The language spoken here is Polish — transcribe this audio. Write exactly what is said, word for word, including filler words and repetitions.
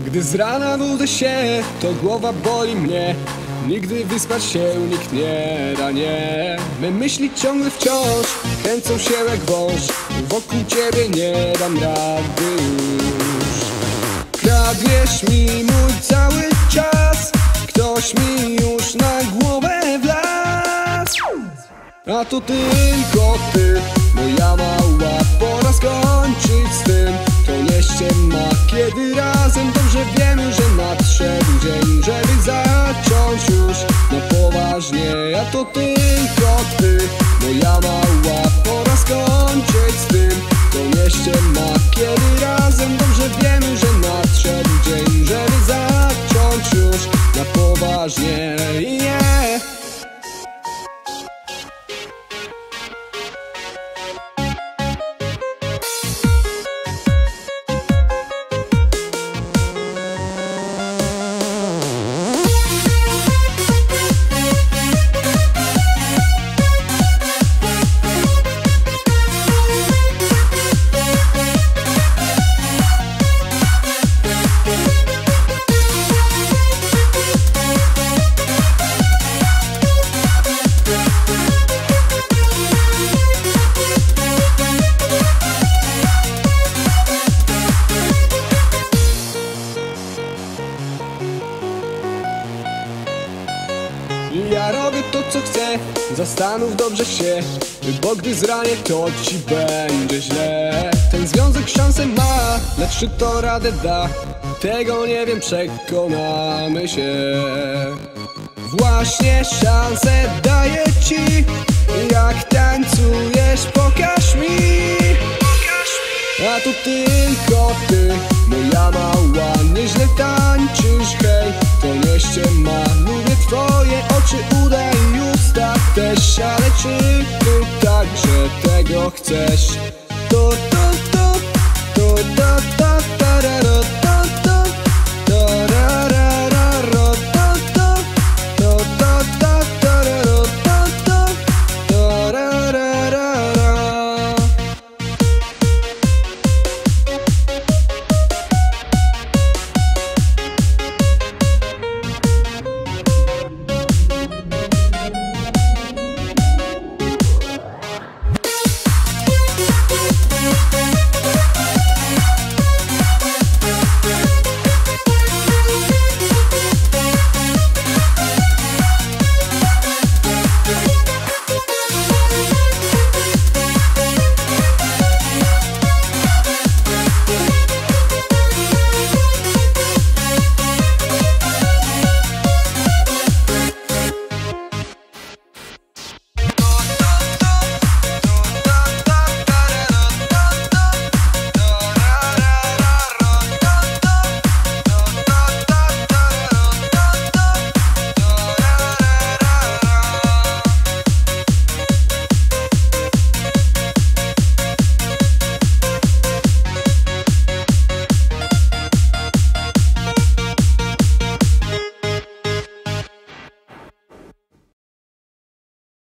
Gdy z rana budzę się, to głowa boli mnie. Nigdy wyspać się nikt nie da, nie. Me myśli ciągle wciąż kręcą się jak wąż. Wokół ciebie nie dam rady już. Kradniesz mi mój cały czas. Ktoś mi już na głowę wlazł. A to tylko ty, moja mała, pora skończyć z tym. To nie ściema, kiedy razem dobrze wiemy, że nadszedł dzień, żeby zacząć już na poważnie. A to tylko ty, moja mała, pora skończyć z tym. To nie ściema, kiedy razem dobrze wiemy, że nadszedł dzień, żeby zacząć już na poważnie. Yeah. Ja robię to, co chcę, zastanów dobrze się, bo gdy zranię, to ci będzie źle. Ten związek szansę ma, lecz czy to radę da? Tego nie wiem, przekonamy się. Właśnie szansę daję ci. Jak tańcujesz, pokaż mi. A to tylko ty, moja mała, nieźle tańczysz, hej. To nie ściema, lubię twoje oczy, uda i usta też. Ale czy ty także tego chcesz?